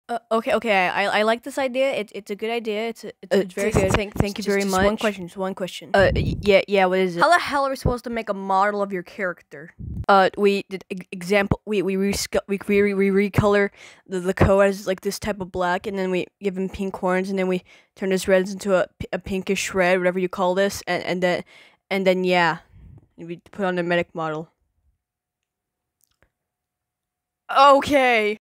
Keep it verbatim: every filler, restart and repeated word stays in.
Uh, okay, okay. I I like this idea. It's it's a good idea. It's a, it's, Uh, it's very th- good. Thank, thank you Just- very just much. One question. Just one question. Uh, y- yeah, yeah. What is it? How the hell are we supposed to make a model of your character? Uh, we did e- example. We we resc- we we, we recolor the the coat as like this type of black, and then we give him pink horns, and then we turn his reds into a, p- a pinkish red, whatever you call this, and and then and then yeah, we put on the medic model. Okay.